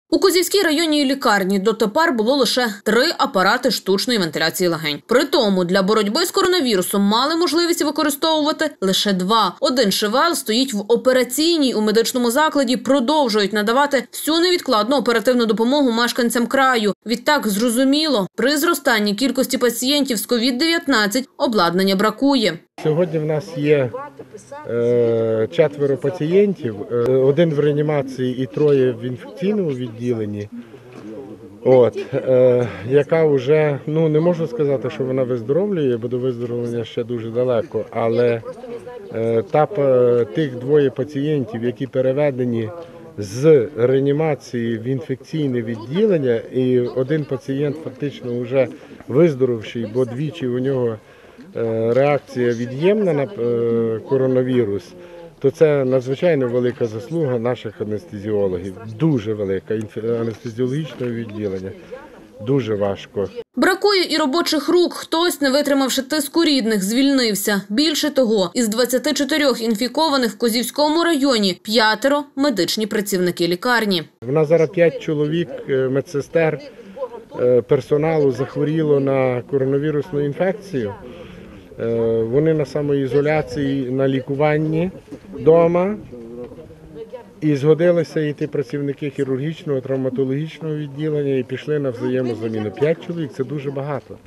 У Козівській районній лікарні дотепер було лише 3 апарати штучної вентиляції легень. При тому для боротьби з коронавірусом мали можливість використовувати лише 2. Один ШВЛ стоїть в операційній. У медичному закладі продовжують надавати всю невідкладну оперативну допомогу мешканцям краю. Відтак, зрозуміло, при зростанні кількості пацієнтів з COVID-19 обладнання бракує. Сьогодні в нас є 4 пацієнтів, 1 в реанімації і 3 в інфекційному відділенні, яка вже, не можу сказати, що вона виздоровлює, бо до виздоровлення ще дуже далеко, але тих 2 пацієнтів, які переведені з реанімації в інфекційне відділення, і 1 пацієнт фактично вже виздоровший, бо двічі у нього реакція від'ємна на коронавірус, то це надзвичайно велика заслуга наших анестезіологів. Дуже велика, анестезіологічного відділення. Дуже важко. Бракує і робочих рук. Хтось, не витримавши тиску рідних, звільнився. Більше того, із 24 інфікованих в Козівському районі 5 – медичні працівники лікарні. У нас зараз 5 чоловік, медсестер, персоналу захворіло на коронавірусну інфекцію. Вони на самоізоляції, на лікуванні вдома. І згодилися йти працівники хірургічного, травматологічного відділення і пішли на взаємозаміну. 5 чоловік – це дуже багато.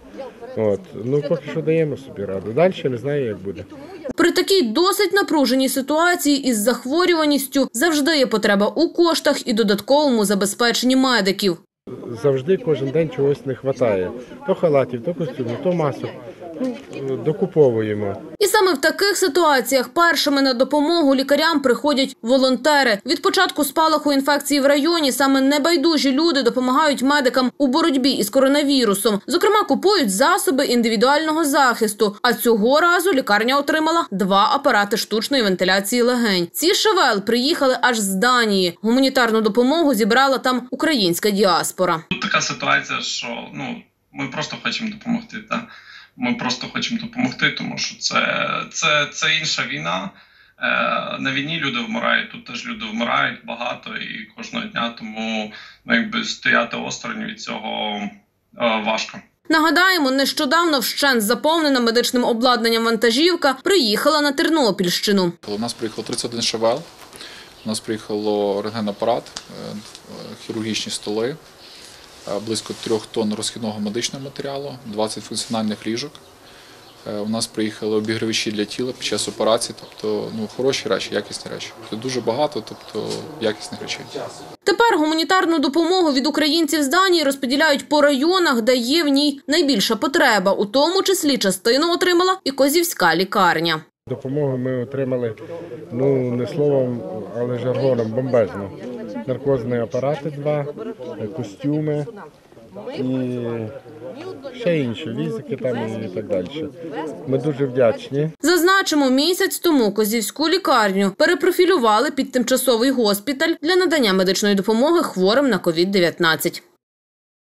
Поки що даємо собі раду. Далі не знаю, як буде. При такій досить напруженій ситуації із захворюваністю завжди є потреба у коштах і додатковому забезпеченні медиків. Завжди кожен день чогось не вистачає. То халатів, то костюмів, то масок. Докуповуємо. І саме в таких ситуаціях першими на допомогу лікарям приходять волонтери. Від початку спалаху інфекції в районі саме небайдужі люди допомагають медикам у боротьбі із коронавірусом. Зокрема, купують засоби індивідуального захисту. А цього разу лікарня отримала 2 апарати штучної вентиляції легень. Ці ШВЛ приїхали аж з Данії. Гуманітарну допомогу зібрала там українська діаспора. Тут така ситуація, що ми просто хочемо допомогти. Ми просто хочемо допомогти, тому що це інша війна. На війні люди вмирають, тут теж люди вмирають багато і кожного дня, тому стояти осторонь від цього важко. Нагадаємо, нещодавно вщент заповнена медичним обладнанням вантажівка приїхала на Тернопільщину. У нас приїхало 31 ШВЛ, у нас приїхало рентгенапарат, хірургічні столи, близько 3 тонн розхідного медичного матеріалу, 20 функціональних ліжок. У нас приїхали обігрівачі для тіла під час операції, тобто хороші речі, якісні речі. Це дуже багато, тобто якісних речей. Тепер гуманітарну допомогу від українців з Данії розподіляють по районах, де є в ній найбільша потреба. У тому числі частину отримала і Козівська лікарня. Допомогу ми отримали, не словом, але жаргоном, бомбезно. Наркозні апарати 2, костюми і ще інші, візики там і так далі. Ми дуже вдячні. Зазначимо, місяць тому Козівську лікарню перепрофілювали під тимчасовий госпіталь для надання медичної допомоги хворим на COVID-19.